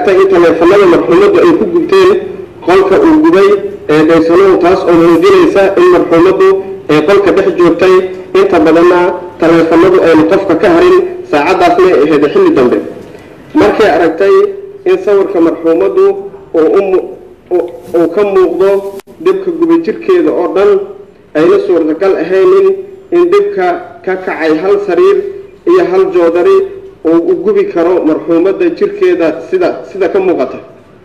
aragtay in taleefanada marxuumaddu ay ku gubteen qolka uu gubay eedaysanahu taas oo muujinaysa in marxuumaddu ay qolka dhex joogtay inta badanna taleefanadu aynu qofka ka harin saacadaasna ay ahayd xilli dambe markay aragtay in sawirka marxuumaddu uu ka muuqdo dibka gubay jirkeeda oo dhan ayna suurtagal ahaynin in dibka ka kacay hal sariir iyo hal joodari oo u gubi karo marxuumadda jirkeeda sida ka muuqata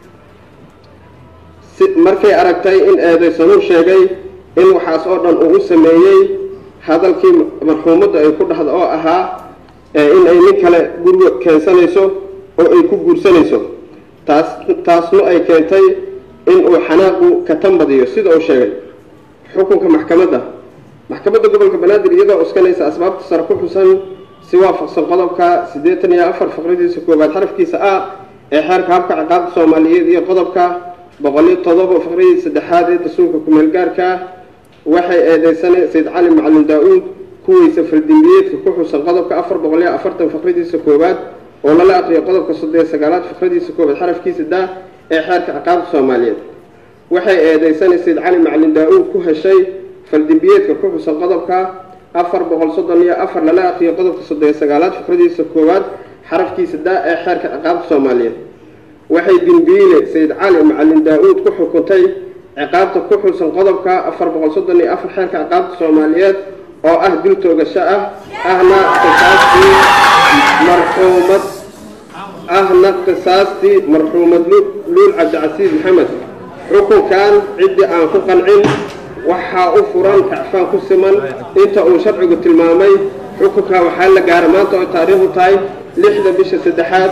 markay aragtay in eedaysanu sheegay in waxaas oo dhan uu sameeyay hadalkii marxuumadda ay ku dhaxdo oo ahaa in ay nin kale guriga keensanayso oo ay ku guursanayso taasna ay keentay in uu xanaaqu ka tambadiyo sida uu sheegay xukunka maxkamadda gobolka banaadir iyadoo uskanaysa asbaabta sar ku xusan si waafaqsan qodobka 84 faqradiisa koobaad xarafkiisa A ee xeerka habka ciqaabta Soomaaliyeed iyo qodobka 107 faqradiisa saddexaad ee dastuurka kumeel gaarka waxay eedeysanay Sayd Cali Macalin Daawud kuwiisa fardimbiyeedka ku xusan qodobka 440 faqradiisa koobaad oo la aqriyo qodobka 39 faqradiisa koobaad xarafkiisa D ee xeerka ciqaabta Soomaaliyeed waxay eedeysanay Sayd Cali Macalin Daawud ku heshay fardimbiyeedka ku xusan qodobka 434 la aqriyo qodobka 39 faqradiisa koobaad xarafkiisa D ee xeerka ciqaabta Soomaaliyeed waxay dinbiile Sayd Cali Macalin Daawud ku xukuntay ciqaabta ku xusan qodobka 434 xeerka ciqaabta Soomaaliyeed oo ah dil toogasho ahna qisaastii marxuumad luul Cabdicasiis Maxamed xukunkan cidii aan ku qancin waxa uu furan kacfaan ku siman inta uu sharcigu tilmaamay xukunka waxa la gaaray maanta oo taariikhdu tahay 6 bisha 3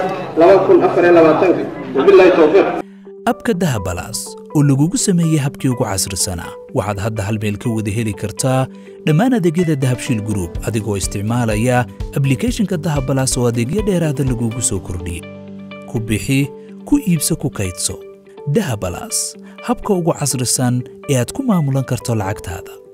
2024 billahi tawfiiq abka dahabalaas oo lagugu sameeyay habkii ugu casrisanaa waxaad hadda hal meel ka wada heli kartaa dhammaan adeegyada Dahabshiil Group adigoo isticmaalaya applicationka Dahabalaas oo adeegyo dheeraad ah lagugu soo kordhiyay ku bixi ku iibso ku kaydso Dahabalaas habka ugu casrisan ee aad ku maamulan karto lacagtaada